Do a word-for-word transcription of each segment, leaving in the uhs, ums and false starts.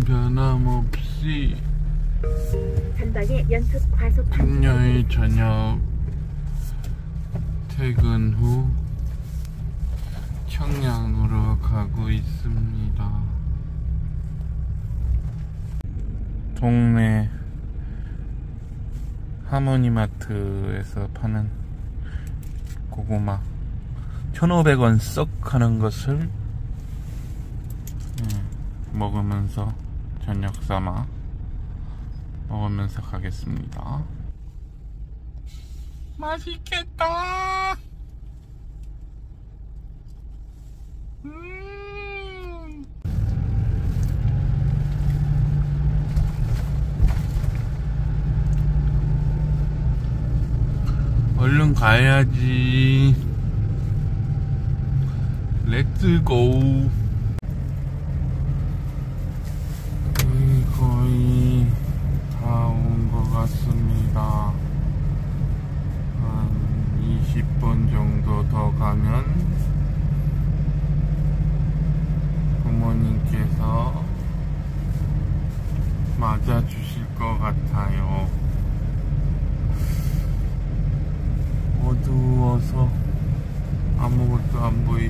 변함없이 전방에 연속 과속 금요일 저녁 퇴근 후 청량으로 가고 있습니다. 동네 하모니마트에서 파는 고구마 천오백 원 썩 하는 것을 먹으면서 저녁 삼아 먹으면서 가겠습니다. 맛있겠다. 음. 얼른 가야지. 렛츠고. 거의 다 온 것 같습니다. 한 이십 분 정도 더 가면 부모님께서 맞아주실 것 같아요. 어두워서 아무것도 안 보이.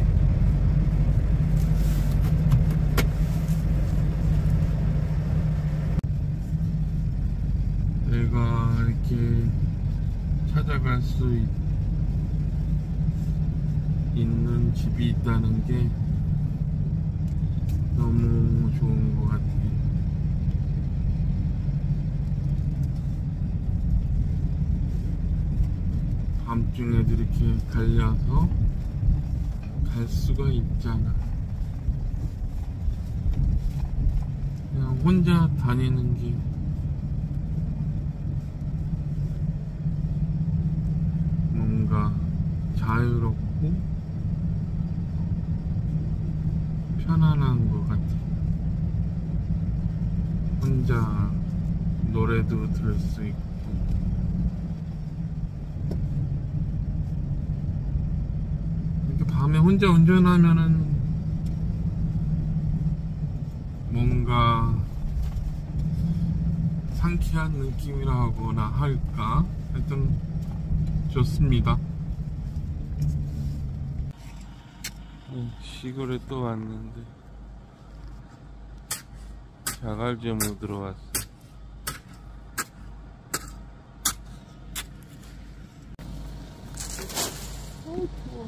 내가 이렇게 찾아갈 수 있, 있는 집이 있다는 게 너무 좋은 것 같아. 밤중에도 이렇게 달려서 갈 수가 있잖아. 그냥 혼자 다니는 게 뭔가 자유롭고 편안한 것 같아. 혼자 노래도 들을 수 있고. 이렇게 밤에 혼자 운전하면은 뭔가 상쾌한 느낌이라거나 할까? 하여튼 좋습니다. 시골에 또 왔는데 자갈점으로 들어왔어. 어, 더워.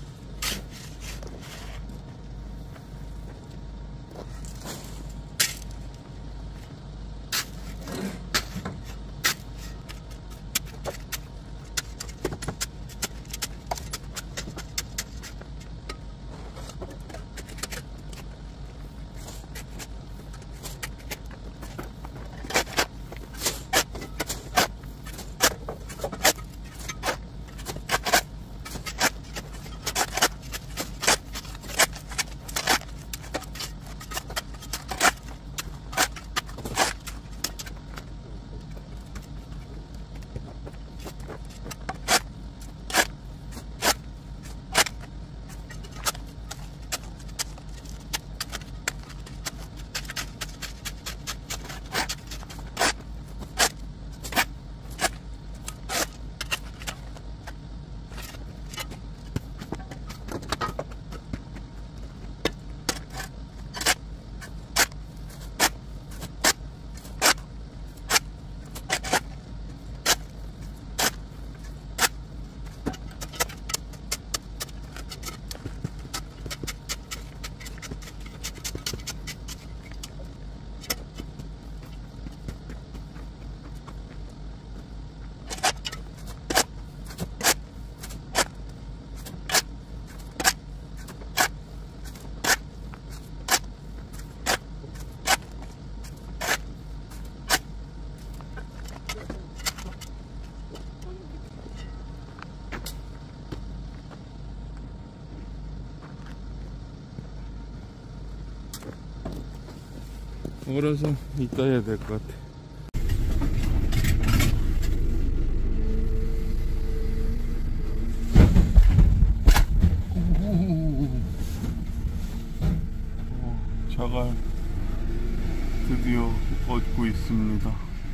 얼어서 이따 해야 될 것 같아. 자갈 드디어 얻고 있습니다.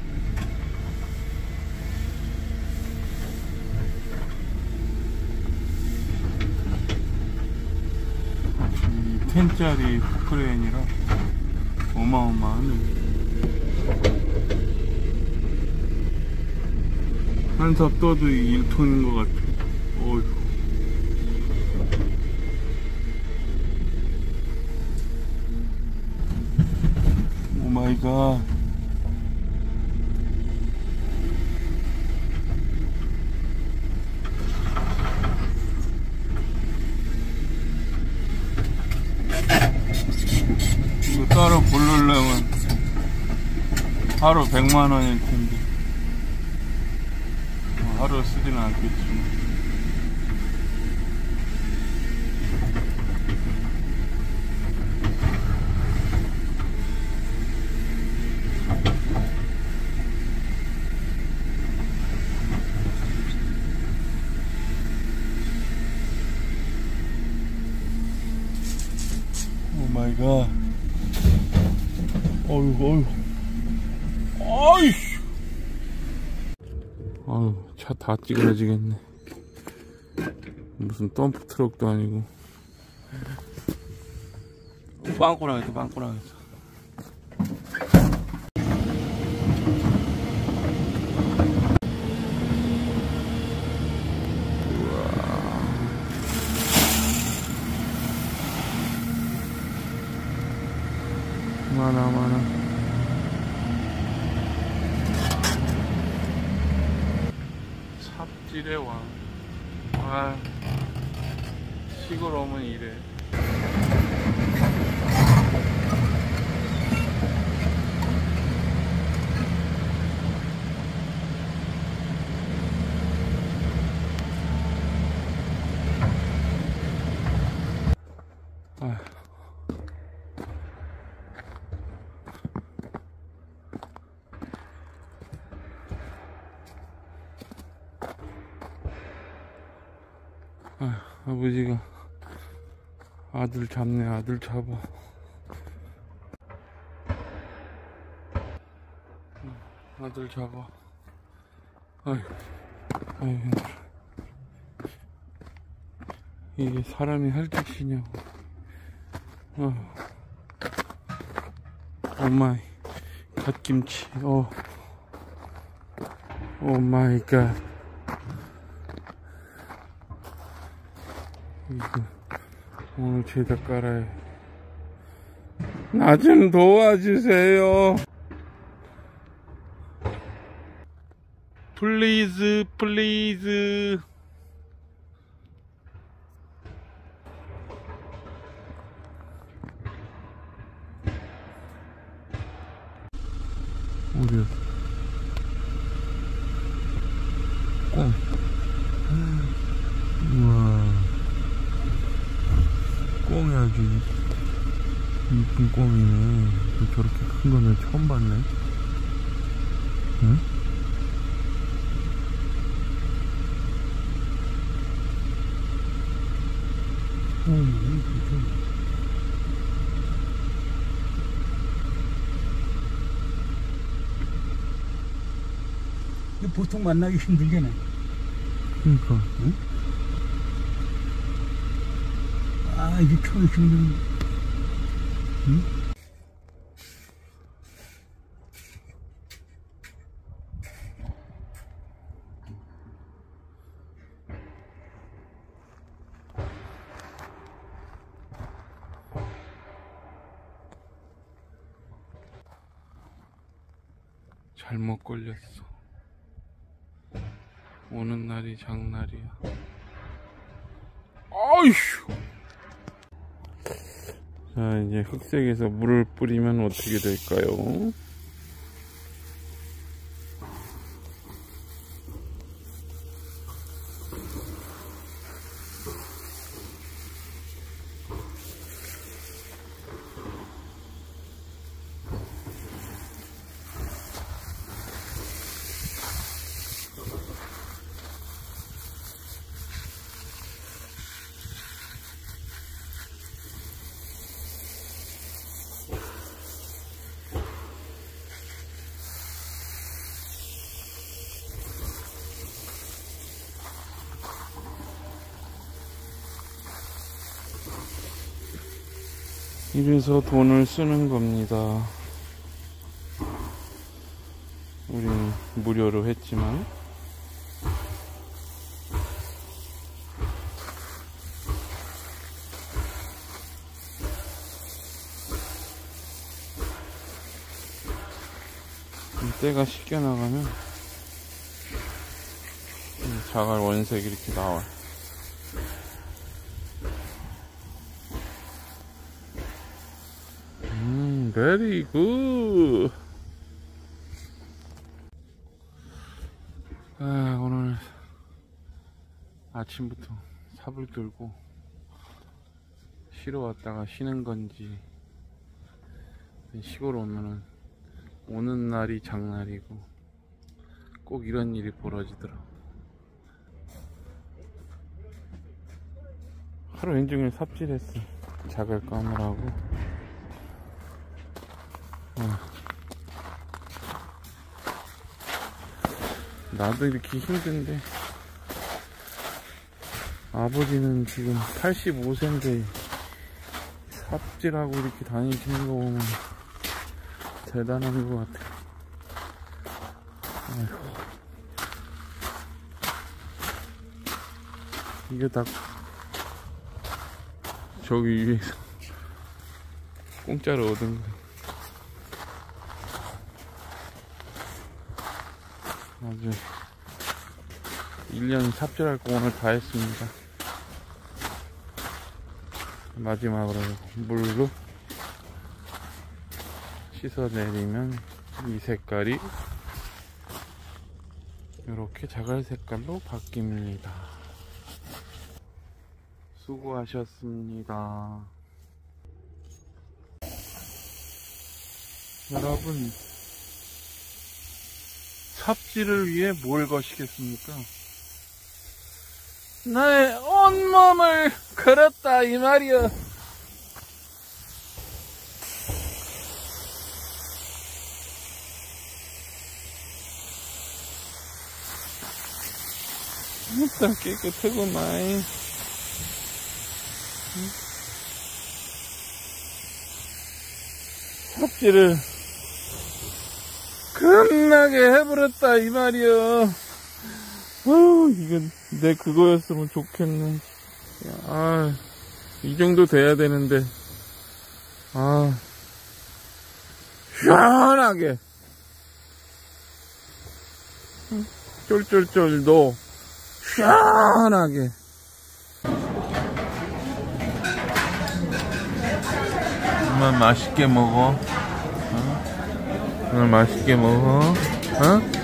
이 텐짜리 포크레인이라 어마어마하네. 한 삽 떠도 일 톤인 것 같아. 어이구. 오 마이 갓. 이거 따로 부르려면 하루 백만 원일 텐데. 하루 쓰지는 않겠지만. 오 마이 갓. 어휴, 어휴. 아이씨. 아유, 차 다 찌그러지겠네. 무슨 덤프 트럭도 아니고. 빵꾸나겠다, 빵꾸나겠다. 많아, 많아. 삽질의 왕. 아, 시골 오면 이래. 아. 아, 아버지가 아들 잡네. 아들 잡아. 아들 잡아. 아휴, 아휴, 힘들어. 이게 사람이 할 짓이냐고. 어. 오마이 갓김치. 어. 오마이 갓. 이거 오늘 죄다 깔아요. 나 좀 도와주세요. 플리즈 플리즈. 우리 꽁. 우와, 꽁이 아주 이쁜 꽁이네. 저렇게 큰 거는 처음 봤네. 응? 이거 보통 만나기 힘들겠네. 그러니까. 응? 아, 이게 처음 힘든. 응? 잘못 걸렸어. 오는 날이 장날이야. 아이씨. 자, 이제 흑색에서 물을 뿌리면 어떻게 될까요? 이래서 돈을 쓰는 겁니다. 우리는 무료로 했지만 때가 씻겨 나가면 자갈 원색 이렇게 나와요. 음, very good. 아, 오늘 아침부터 삽을 들고 쉬러 왔다가 쉬는 건지, 시골 오면은 오는 날이 장날이고 꼭 이런 일이 벌어지더라. 하루 종일 삽질했어. 자갈 까느라고. 어. 나도 이렇게 힘든데 아버지는 지금 팔십오 세인데 삽질하고 이렇게 다니시는 거 보면 대단한 것 같아. 아이고. 이게 다 저기 위에서 공짜로 얻은 거야. 아주 일 년 삽질할 거 오늘 다 했습니다. 마지막으로 물로 씻어내리면 이 색깔이 이렇게 자갈 색깔로 바뀝니다. 수고하셨습니다. 여러분, 삽질을 위해 뭘 거시겠습니까? 나의 온몸을 걸었다 이 말이여. 일단 깨끗하구만. 삽질을 겁나게 해버렸다 이 말이여. 어우, 이건 내 그거였으면 좋겠네. 아, 이 정도 돼야 되는데. 아, 시원하게 쫄쫄쫄 너 시원하게. 엄마 맛있게 먹어. 어? 오늘 맛있게 먹어. 어?